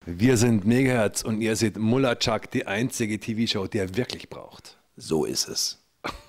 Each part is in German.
Wir sind Megahertz und ihr seht Mullah Chuck, die einzige TV-Show, die er wirklich braucht. So ist es.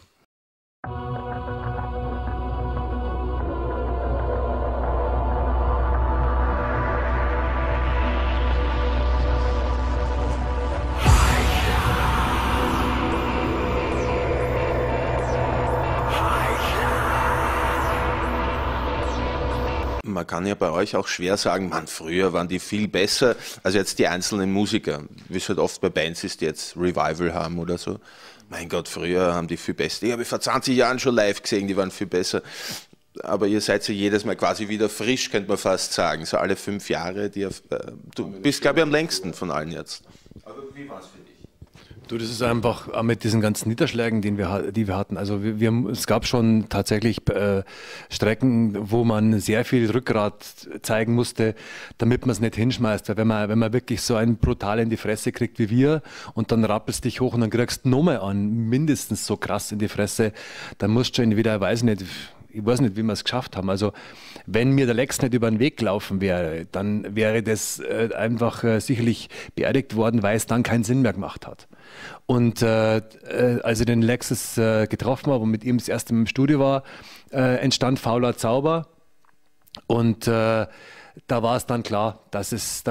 Man kann ja bei euch auch schwer sagen, man, früher waren die viel besser als jetzt die einzelnen Musiker. Wie es halt oft bei Bands ist, die jetzt Revival haben oder so. Mein Gott, früher haben die viel besser. Ich habe vor 20 Jahren schon live gesehen, die waren viel besser. Aber ihr seid so jedes Mal quasi wieder frisch, könnte man fast sagen. So alle 5 Jahre. Du bist, glaube ich, am längsten von allen jetzt. Aber wie war es für dich? Du, das ist einfach auch mit diesen ganzen Niederschlägen, die wir hatten. Also es gab schon tatsächlich Strecken, wo man sehr viel Rückgrat zeigen musste, damit man es nicht hinschmeißt. Weil wenn man wirklich so einen brutal in die Fresse kriegt wie wir und dann rappelst dich hoch und dann kriegst du nochmal an, mindestens so krass in die Fresse, dann musst du schon wieder, ich weiß nicht, wie wir es geschafft haben. Also wenn mir der Lex nicht über den Weg gelaufen wäre, dann wäre das einfach sicherlich beerdigt worden, weil es dann keinen Sinn mehr gemacht hat. Und als ich den Lexus getroffen habe und mit ihm das erste Mal im Studio war, entstand Fauler Zauber. Und da war es dann klar, dass es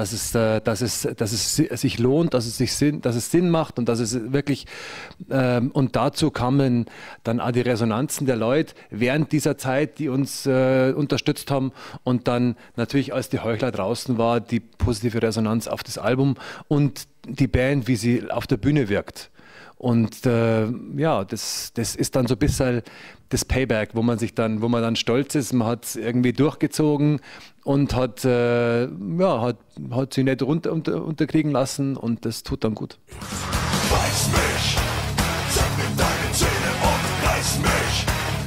sich lohnt, dass es Sinn macht und dass es wirklich und dazu kamen dann auch die Resonanzen der Leute während dieser Zeit, die uns unterstützt haben, und dann natürlich, als die Heuchler draußen war, die positive Resonanz auf das Album und die Band, wie sie auf der Bühne wirkt. Und ja, das ist dann so ein bisschen das Payback, wo man dann stolz ist, man hat es irgendwie durchgezogen und hat sie nicht unterkriegen lassen, und das tut dann gut. Beiß mich, zeig mir deine Zähne und reiß mich.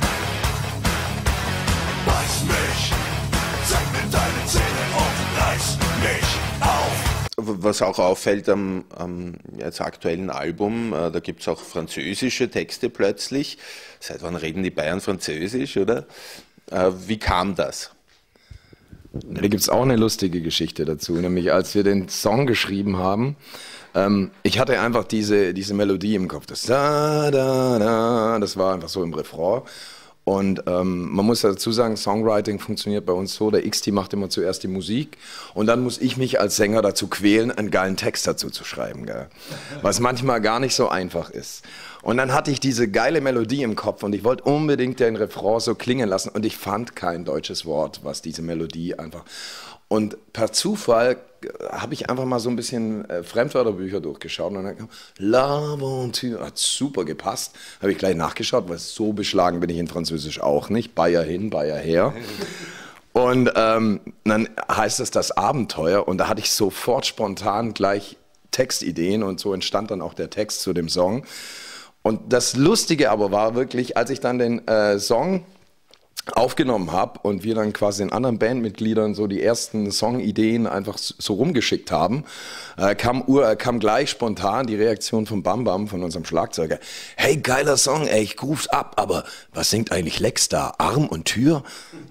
Beiß mich, zeig mir deine Zähne und reiß mich auf. Was auch auffällt am jetzt aktuellen Album, da gibt es auch französische Texte plötzlich. Seit wann reden die Bayern Französisch, oder? Wie kam das? Da gibt es auch eine lustige Geschichte dazu, nämlich als wir den Song geschrieben haben, ich hatte einfach diese Melodie im Kopf, das da, da, da, das war einfach so im Refrain. Und man muss dazu sagen, Songwriting funktioniert bei uns so, der XT macht immer zuerst die Musik und dann muss ich mich als Sänger dazu quälen, einen geilen Text dazu zu schreiben, gell? Was manchmal gar nicht so einfach ist. Und dann hatte ich diese geile Melodie im Kopf und ich wollte unbedingt den Refrain so klingen lassen und ich fand kein deutsches Wort, was diese Melodie einfach... Und per Zufall habe ich einfach mal so ein bisschen Fremdwörterbücher durchgeschaut und dann kam L'Aventure, hat super gepasst. Habe ich gleich nachgeschaut, weil so beschlagen bin ich in Französisch auch nicht. Bayer hin, Bayer her. Und dann heißt es das Abenteuer und da hatte ich sofort spontan gleich Textideen und so entstand dann auch der Text zu dem Song. Und das Lustige aber war wirklich, als ich dann den Song aufgenommen habe und wir dann quasi den anderen Bandmitgliedern so die ersten Songideen einfach so rumgeschickt haben, kam gleich spontan die Reaktion von Bam Bam, von unserem Schlagzeuger. Hey, geiler Song, ey, ich ruf's ab, aber was singt eigentlich Lex da? Arm und Tür?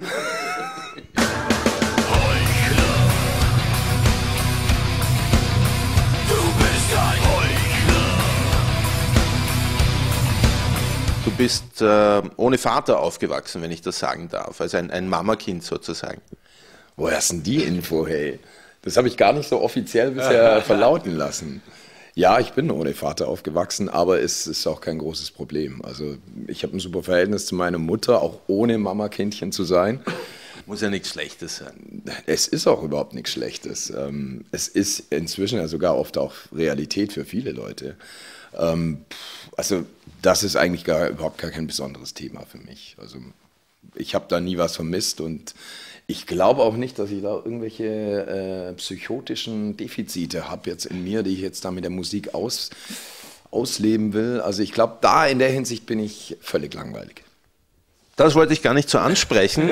Du bist ohne Vater aufgewachsen, wenn ich das sagen darf, also ein Mamakind sozusagen. Woher ist denn die Info, hey? Das habe ich gar nicht so offiziell bisher verlauten lassen. Ja, ich bin ohne Vater aufgewachsen, aber es ist auch kein großes Problem. Also ich habe ein super Verhältnis zu meiner Mutter, auch ohne Mamakindchen zu sein. Muss ja nichts Schlechtes sein. Es ist auch überhaupt nichts Schlechtes. Es ist inzwischen ja sogar oft auch Realität für viele Leute. Also das ist eigentlich überhaupt gar kein besonderes Thema für mich. Also ich habe da nie was vermisst und ich glaube auch nicht, dass ich da irgendwelche psychotischen Defizite habe jetzt in mir, die ich jetzt da mit der Musik ausleben will. Also ich glaube, da in der Hinsicht bin ich völlig langweilig. Das wollte ich gar nicht so ansprechen.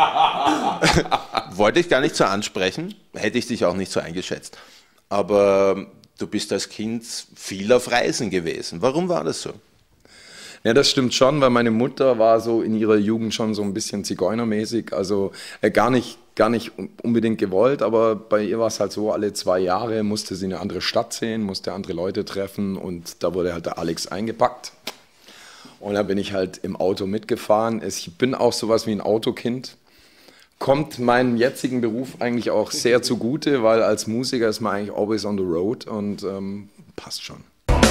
Wollte ich gar nicht so ansprechen. Hätte ich dich auch nicht so eingeschätzt. Aber du bist als Kind viel auf Reisen gewesen. Warum war das so? Ja, das stimmt schon, weil meine Mutter war so in ihrer Jugend schon so ein bisschen zigeunermäßig, also gar nicht gar nicht unbedingt gewollt, aber bei ihr war es halt so, alle 2 Jahre musste sie eine andere Stadt sehen, musste andere Leute treffen und da wurde halt der Alex eingepackt. Und da bin ich halt im Auto mitgefahren. Ich bin auch sowas wie ein Autokind. Kommt meinem jetzigen Beruf eigentlich auch sehr zugute, weil als Musiker ist man eigentlich always on the road und passt schon.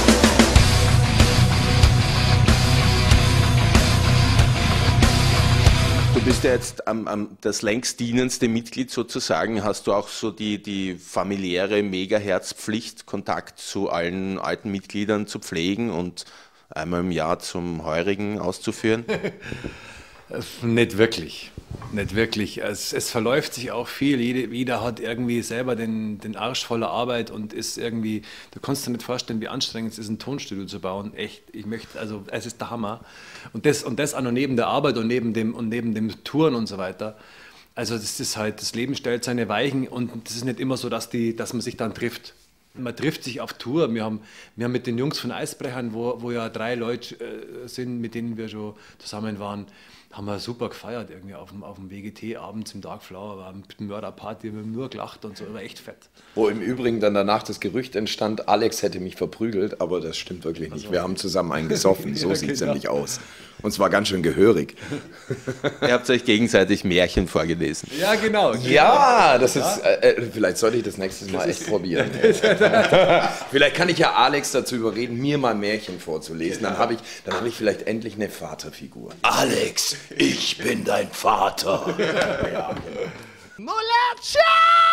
Du bist ja jetzt das längst dienendste Mitglied sozusagen. Hast du auch so die familiäre Megaherzpflicht, Kontakt zu allen alten Mitgliedern zu pflegen und einmal im Jahr zum Heurigen auszuführen? Nicht wirklich. Nicht wirklich. Es verläuft sich auch viel. Jeder hat irgendwie selber den Arsch voller Arbeit und ist irgendwie, du kannst dir nicht vorstellen, wie anstrengend es ist, ein Tonstudio zu bauen. Echt, also es ist der Hammer. Und das auch noch neben der Arbeit und neben dem Touren und so weiter. Also das ist halt, das Leben stellt seine Weichen und es ist nicht immer so, dass man sich dann trifft. Man trifft sich auf Tour. Wir haben mit den Jungs von Eisbrechern, wo ja 3 Leute sind, mit denen wir schon zusammen waren, haben wir super gefeiert irgendwie auf dem WGT abends im Dark Flower, war eine Mörderparty, wir haben nur gelacht und so, war echt fett. Wo im Übrigen dann danach das Gerücht entstand, Alex hätte mich verprügelt, aber das stimmt wirklich nicht. Wir haben zusammen einen gesoffen, so sieht es nämlich aus. Und zwar ganz schön gehörig. Ihr habt euch gegenseitig Märchen vorgelesen. Ja, genau. Ja, das ist, vielleicht sollte ich das nächstes Mal echt probieren. Vielleicht kann ich ja Alex dazu überreden, mir mal Märchen vorzulesen. Dann habe ich vielleicht endlich eine Vaterfigur. Alex, ich bin dein Vater. Ja. Mullertscha!